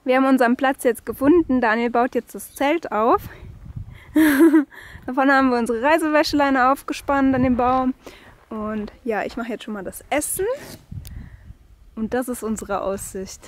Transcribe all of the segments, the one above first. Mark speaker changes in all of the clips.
Speaker 1: Wir haben unseren Platz jetzt gefunden. Daniel baut jetzt das Zelt auf. Davon haben wir unsere Reisewäscheleine aufgespannt an den Baum. Und ja, ich mache jetzt schon mal das Essen. Und das ist unsere Aussicht.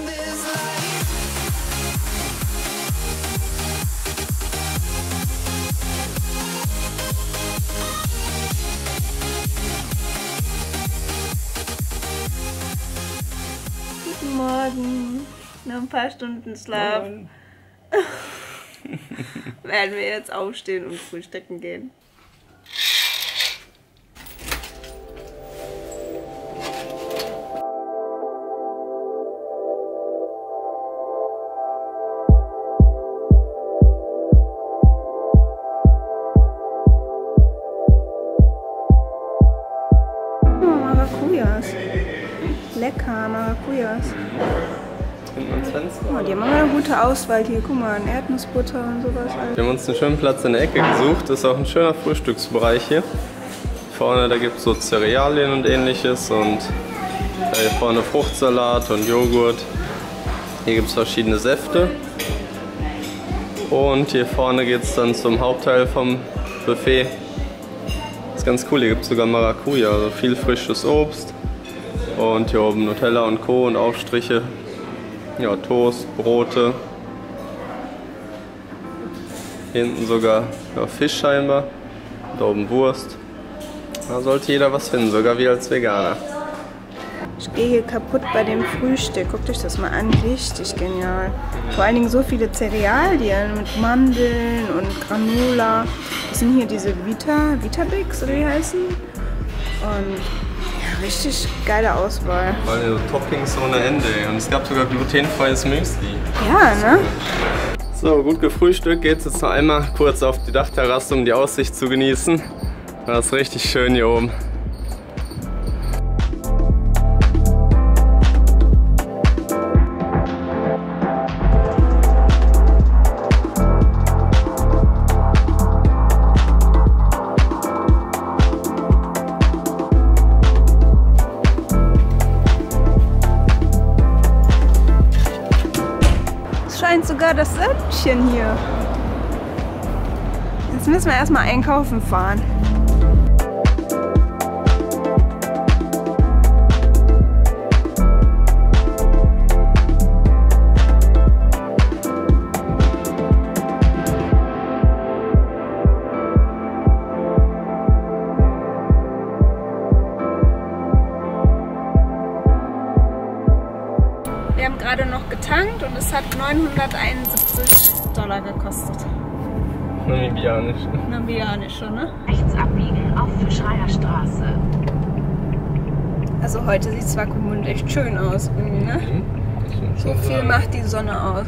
Speaker 1: Guten Morgen. Noch ein paar Stunden Schlaf. Werden wir jetzt aufstehen und frühstücken gehen. Maracujas. Lecker, Maracujas. Oh, die haben aber eine gute Auswahl hier. Guck mal, Erdnussbutter und sowas.
Speaker 2: Wir haben uns einen schönen Platz in der Ecke gesucht. Das ist auch ein schöner Frühstücksbereich hier. Vorne, da gibt es so Cerealien und ähnliches. Und hier vorne Fruchtsalat und Joghurt. Hier gibt es verschiedene Säfte. Und hier vorne geht es dann zum Hauptteil vom Buffet. Das ist ganz cool, hier gibt es sogar Maracuja, also viel frisches Obst. Und hier oben Nutella und Co. und Aufstriche. Ja, Toast, Brote. Hier hinten sogar Fisch scheinbar. Da oben Wurst. Da sollte jeder was finden, sogar wir als Veganer.
Speaker 1: Ich gehe hier kaputt bei dem Frühstück. Guckt euch das mal an, richtig genial. Vor allen Dingen so viele Cerealien mit Mandeln und Granola. Das sind hier diese Vitabix oder wie heißen. Und ja, richtig geile Auswahl.
Speaker 2: Also Toppings ohne Ende. Und es gab sogar glutenfreies Müsli.
Speaker 1: Ja, ne?
Speaker 2: So, gut gefrühstückt geht's jetzt noch einmal kurz auf die Dachterrasse, um die Aussicht zu genießen. Das ist richtig schön hier oben.
Speaker 1: Sogar das Söldchen hier. Jetzt müssen wir erstmal einkaufen fahren. Wir haben gerade noch getankt und es hat 971 $ gekostet.
Speaker 2: Namibianisch.
Speaker 1: Namibianisch, ne?
Speaker 3: Rechts abbiegen auf Fischreierstraße.
Speaker 1: Also heute sieht zwar Gmünd echt schön aus, ne? So viel macht die Sonne aus.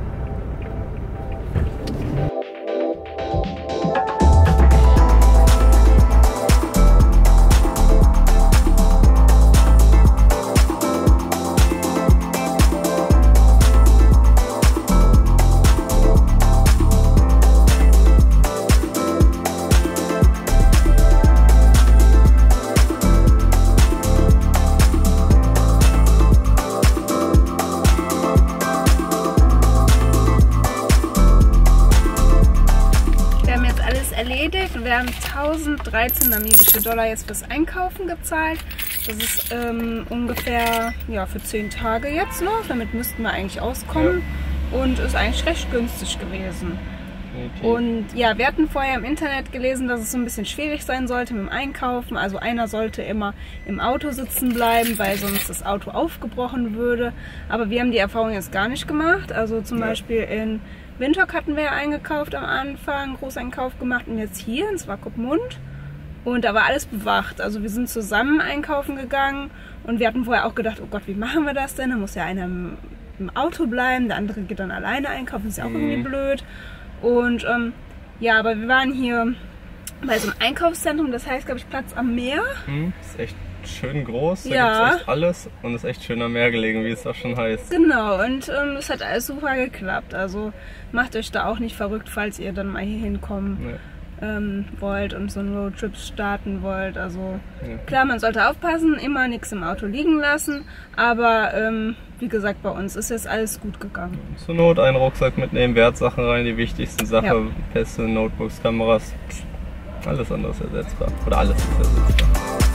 Speaker 1: Und wir haben 1013 namibische $ jetzt fürs Einkaufen gezahlt. Das ist ungefähr ja, für 10 Tage jetzt noch. Damit müssten wir eigentlich auskommen. Ja. Und ist eigentlich recht günstig gewesen. Okay. Und ja, wir hatten vorher im Internet gelesen, dass es so ein bisschen schwierig sein sollte mit dem Einkaufen. Also einer sollte immer im Auto sitzen bleiben, weil sonst das Auto aufgebrochen würde. Aber wir haben die Erfahrung jetzt gar nicht gemacht. Also zum Beispiel in Windhoek hatten wir ja eingekauft am Anfang, Großeinkauf gemacht und jetzt hier in Swakopmund. Und da war alles bewacht. Also wir sind zusammen einkaufen gegangen und wir hatten vorher auch gedacht, oh Gott, wie machen wir das denn? Da muss ja einer im Auto bleiben, der andere geht dann alleine einkaufen, ist ja auch irgendwie blöd. Und ja, aber wir waren hier bei so einem Einkaufszentrum, das heißt, glaube ich, Platz am Meer.
Speaker 2: Ist echt schön groß, da gibt es echt alles und ist echt schön am Meer gelegen, wie es auch schon heißt.
Speaker 1: Genau, und es hat alles super geklappt. Also macht euch da auch nicht verrückt, falls ihr dann mal hier hinkommen wollt und so einen Roadtrip starten wollt. Also klar, man sollte aufpassen, immer nichts im Auto liegen lassen, aber wie gesagt, bei uns ist jetzt alles gut gegangen.
Speaker 2: Zur Not einen Rucksack mitnehmen, Wertsachen rein, die wichtigsten Sachen,
Speaker 1: Ja.
Speaker 2: Pässe, Notebooks, Kameras, alles andere ist ersetzbar. Oder alles ist ersetzbar.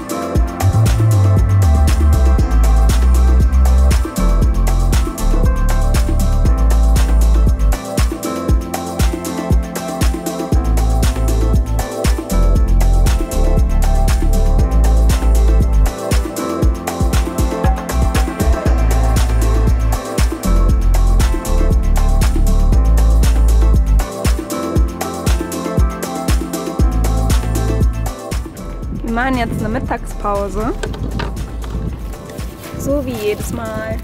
Speaker 1: Wir machen jetzt eine Mittagspause. So wie jedes Mal.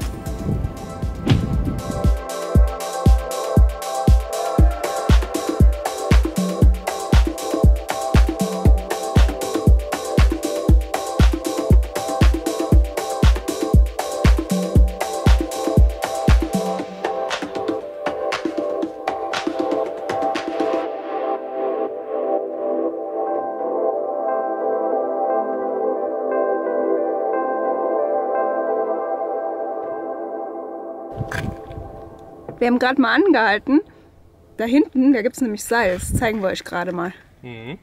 Speaker 1: Wir haben gerade mal angehalten. Da hinten, da gibt es nämlich Salz. Zeigen wir euch gerade mal.
Speaker 2: Mhm.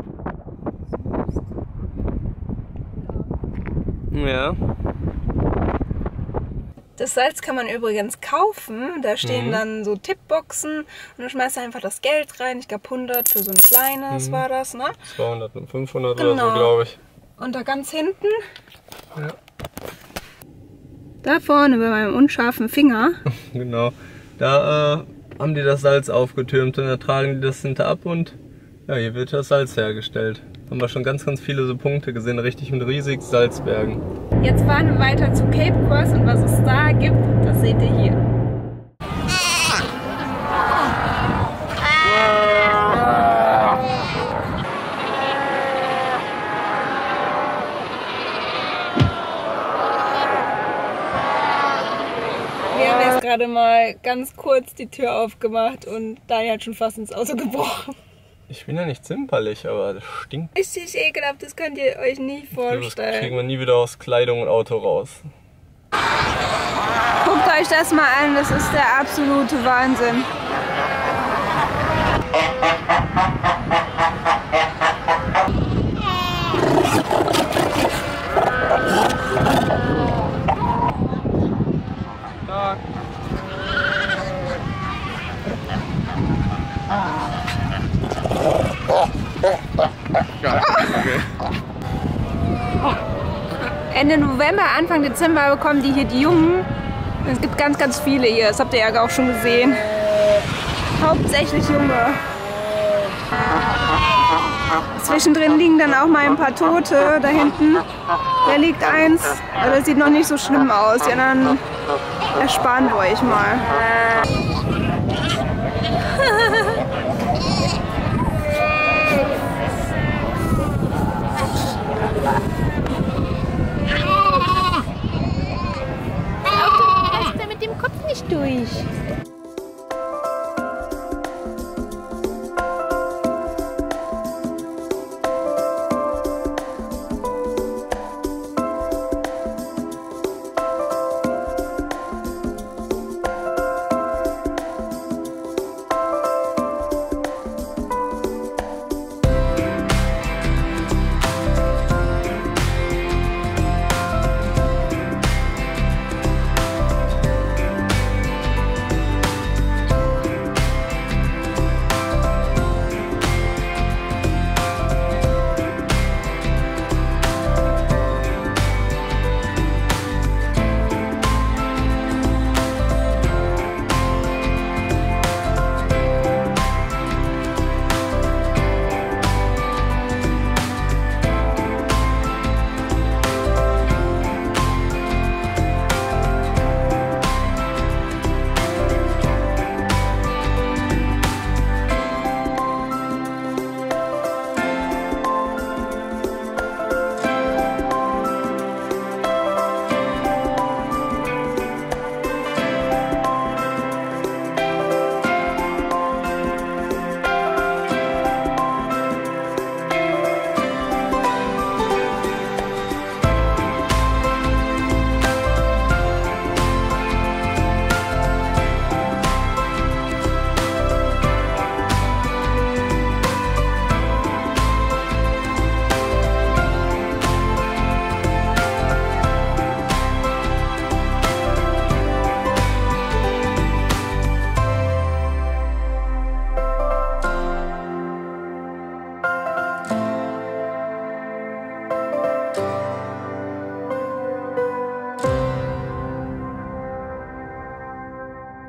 Speaker 2: Ja.
Speaker 1: Das Salz kann man übrigens kaufen. Da stehen dann so Tippboxen und dann schmeißt du einfach das Geld rein. Ich glaube 100 für so ein kleines war das, ne?
Speaker 2: 200 und 500
Speaker 1: Genau.
Speaker 2: oder so, glaube ich.
Speaker 1: Und da ganz hinten,
Speaker 2: Ja.
Speaker 1: da vorne bei meinem unscharfen Finger,
Speaker 2: Genau. Da haben die das Salz aufgetürmt und da tragen die das hinter ab und ja, hier wird das Salz hergestellt. Haben wir schon ganz viele so Punkte gesehen, richtig mit riesigen Salzbergen.
Speaker 1: jetzt fahren wir weiter zu Cape Coast und was es da gibt, das seht ihr hier. Wir haben jetzt gerade mal ganz kurz die Tür aufgemacht und Daniel hat schon fast ins Auto gebrochen.
Speaker 2: Ich bin ja nicht zimperlich, aber das stinkt.
Speaker 1: Richtig ekelhaft, das könnt ihr euch nie
Speaker 2: Das kriegen
Speaker 1: vorstellen.
Speaker 2: wir nie wieder aus Kleidung und Auto raus.
Speaker 1: Guckt euch das mal an, das ist der absolute Wahnsinn. Ende November, Anfang Dezember bekommen die hier die Jungen. Es gibt ganz viele hier, das habt ihr ja auch schon gesehen. Hauptsächlich Junge. Zwischendrin liegen dann auch mal ein paar Tote da hinten. Da liegt eins, aber das sieht noch nicht so schlimm aus. Die anderen ersparen wir euch mal.
Speaker 4: Da mit dem Kopf nicht durch.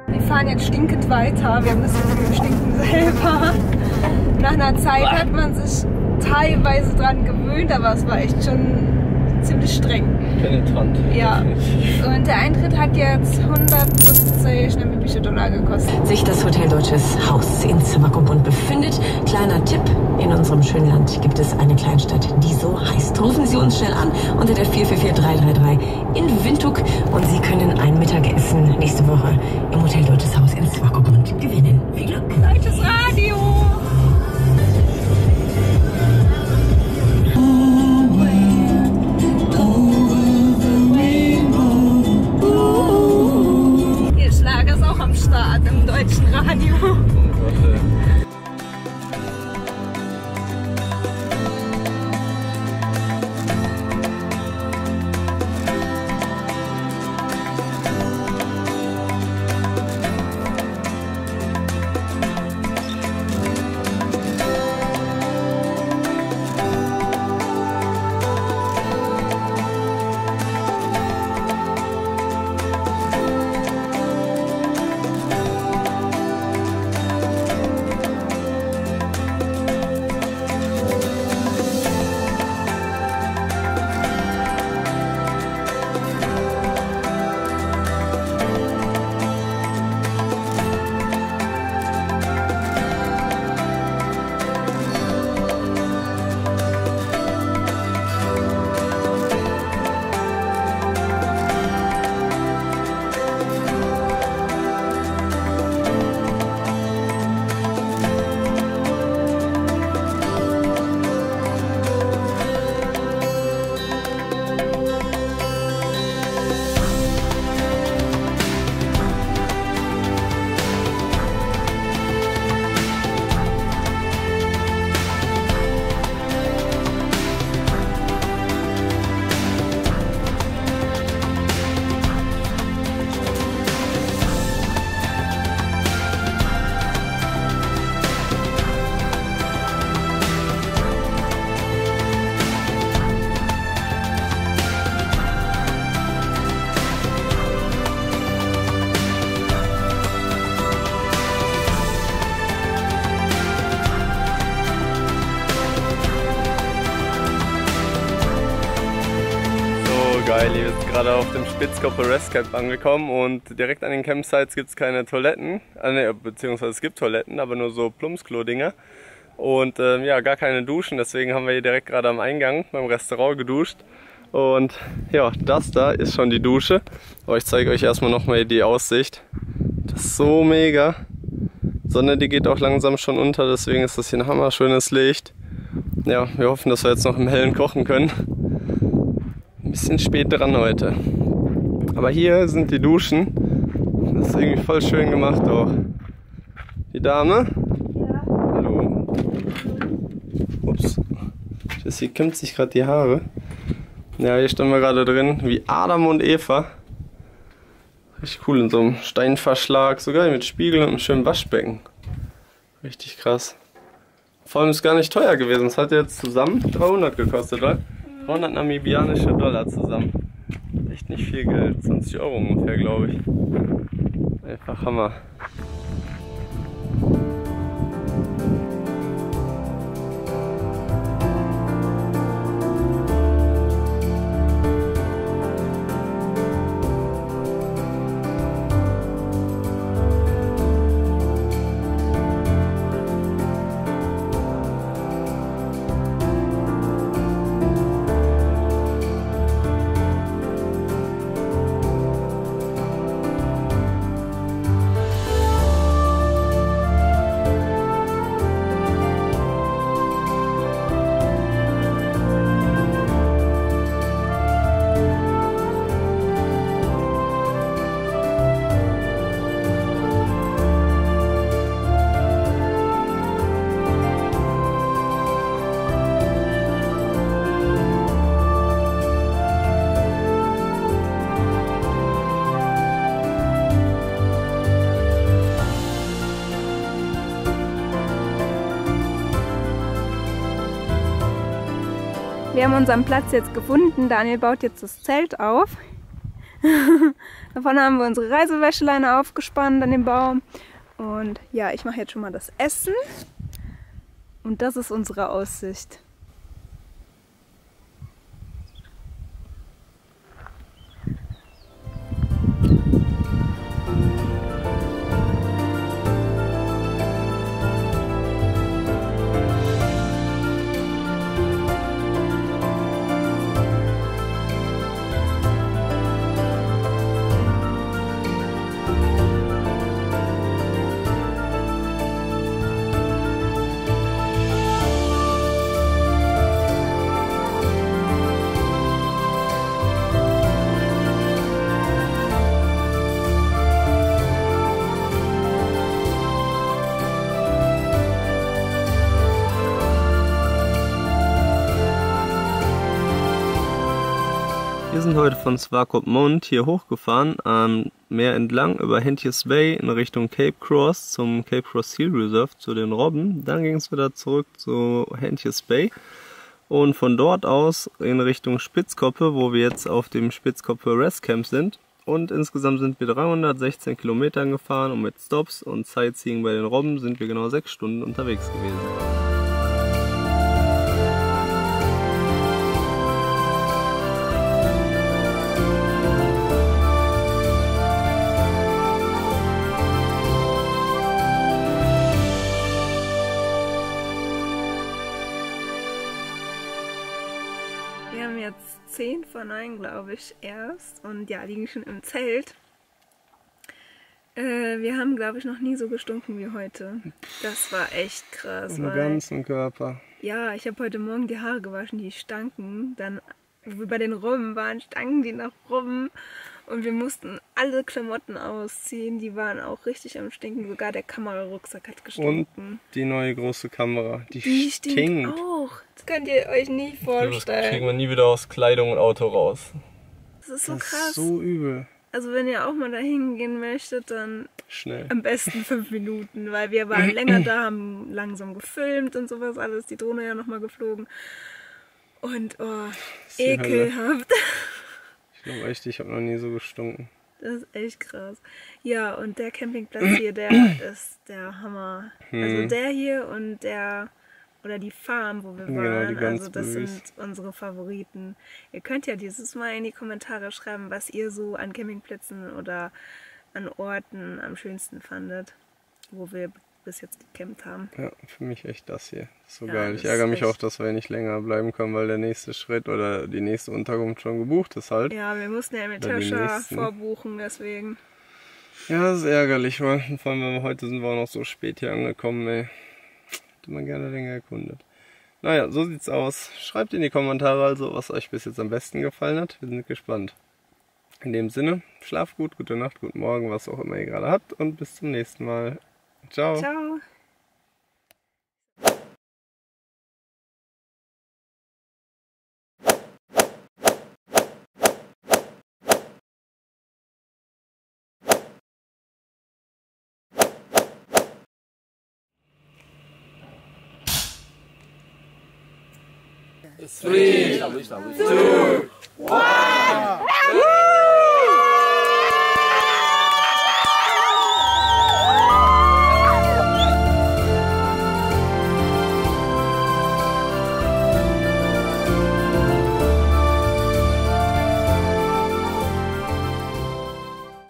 Speaker 1: Wir fahren jetzt stinkend weiter. Wir haben das Gefühl, wir stinken selber. Nach einer Zeit hat man sich teilweise dran gewöhnt, aber es war echt schon ziemlich streng.
Speaker 2: Penetrant.
Speaker 1: Ja. Und der Eintritt hat jetzt 150 namibische Dollar gekostet.
Speaker 5: Sich das Hotel Deutsches Haus in Swakopmund befindet. Kleiner Tipp, in unserem schönen Land gibt es eine Kleinstadt, die so heißt. Rufen Sie uns schnell an unter der 444333 in Windhoek und Sie können ein Mittagessen nächste Woche im Hotel Deutsches Haus in Swakopmund gewinnen. Viel Glück!
Speaker 1: Deutsches Radio! Ihr Schlager ist auch am Start im deutschen Radio.
Speaker 2: Geil, wir sind gerade auf dem Spitzkoppe Rest Camp angekommen und direkt an den Campsites gibt es keine Toiletten, beziehungsweise es gibt Toiletten, aber nur so Plumpsklo-Dinger und ja, gar keine Duschen, deswegen haben wir hier direkt gerade am Eingang beim Restaurant geduscht und ja, das da ist schon die Dusche, aber ich zeige euch erstmal nochmal die Aussicht, das ist so mega, die Sonne, die geht auch langsam schon unter, deswegen ist das hier ein hammerschönes Licht. Ja, wir hoffen, dass wir jetzt noch im Hellen kochen können. Ein bisschen spät dran heute. Aber hier sind die Duschen. Das ist irgendwie voll schön gemacht auch. Die Dame?
Speaker 1: Ja.
Speaker 2: Hallo. Ups. Jessie kämmt sich gerade die Haare. Ja, hier stehen wir gerade drin, wie Adam und Eva. Richtig cool, in so einem Steinverschlag, sogar mit Spiegel und einem schönen Waschbecken. Richtig krass. Vor allem ist gar nicht teuer gewesen. Es hat jetzt zusammen 300 gekostet, oder? 300 namibianische Dollar zusammen. Echt nicht viel Geld. 20 Euro ungefähr, glaube ich. Einfach Hammer.
Speaker 1: Wir haben unseren Platz jetzt gefunden. Daniel baut jetzt das Zelt auf. Da vorne haben wir unsere Reisewäscheleine aufgespannt an dem Baum. Und ja, ich mache jetzt schon mal das Essen. Und das ist unsere Aussicht.
Speaker 2: Wir sind heute von Swakopmund hier hochgefahren, am Meer entlang über Hentjes Bay in Richtung Cape Cross zum Cape Cross Seal Reserve zu den Robben. Dann ging es wieder zurück zu Hentjes Bay und von dort aus in Richtung Spitzkoppe, wo wir jetzt auf dem Spitzkoppe Rest Camp sind. Und insgesamt sind wir 316 Kilometer gefahren und mit Stops und Sightseeing bei den Robben sind wir genau 6 Stunden unterwegs gewesen.
Speaker 1: Wir haben jetzt 10 vor 9, glaube ich, erst. Und ja, liegen schon im Zelt. Wir haben, glaube ich, noch nie so gestunken wie heute. Das war echt krass.
Speaker 2: Im ganzen Körper.
Speaker 1: Ja, ich habe heute Morgen die Haare gewaschen, die stanken. Dann, wo wir bei den Robben waren, stanken die nach Robben. Und wir mussten alle Klamotten ausziehen. Die waren auch richtig am Stinken. Sogar der Kamerarucksack hat gestunken.
Speaker 2: Und die neue große Kamera, die
Speaker 1: stinkt auch. Das könnt ihr euch nie vorstellen.
Speaker 2: Das kriegen wir nie wieder aus Kleidung und Auto raus.
Speaker 1: Das ist so
Speaker 2: Das
Speaker 1: krass.
Speaker 2: ist so übel.
Speaker 1: Also wenn ihr auch mal dahin gehen möchtet, dann
Speaker 2: Schnell.
Speaker 1: am besten 5 Minuten. Weil wir waren länger da, haben langsam gefilmt und sowas alles. Die Drohne ja nochmal geflogen. Und oh, ekelhaft.
Speaker 2: Ich glaube echt, ich habe noch nie so gestunken.
Speaker 1: Das ist echt krass. Ja, und der Campingplatz hier, der ist der Hammer. Also der hier und der, oder die Farm, wo wir waren,
Speaker 2: die
Speaker 1: also das
Speaker 2: Gansbüris.
Speaker 1: sind unsere Favoriten. Ihr könnt ja dieses Mal in die Kommentare schreiben, was ihr so an Campingplätzen oder an Orten am schönsten fandet, wo wir bis jetzt gecampt haben.
Speaker 2: Ja, für mich echt das hier. So
Speaker 1: Ja,
Speaker 2: geil.
Speaker 1: das
Speaker 2: Ich ärgere
Speaker 1: ist
Speaker 2: mich
Speaker 1: echt-
Speaker 2: auch, dass wir nicht länger bleiben können, weil der nächste Schritt oder die nächste Unterkunft schon gebucht ist halt.
Speaker 1: Ja, wir mussten ja mit
Speaker 2: Oder die
Speaker 1: Tascha
Speaker 2: nächsten.
Speaker 1: vorbuchen, deswegen.
Speaker 2: Ja, das ist ärgerlich, weil vor allem, wenn wir heute sind wir auch noch so spät hier angekommen, ey. Hätte man gerne länger erkundet. Naja, so sieht's aus. Schreibt in die Kommentare also, was euch bis jetzt am besten gefallen hat. Wir sind gespannt. In dem Sinne, schlaft gut, gute Nacht, guten Morgen, was auch immer ihr gerade habt und bis zum nächsten Mal. Ciao.
Speaker 1: Ciao.
Speaker 2: Three, two, one.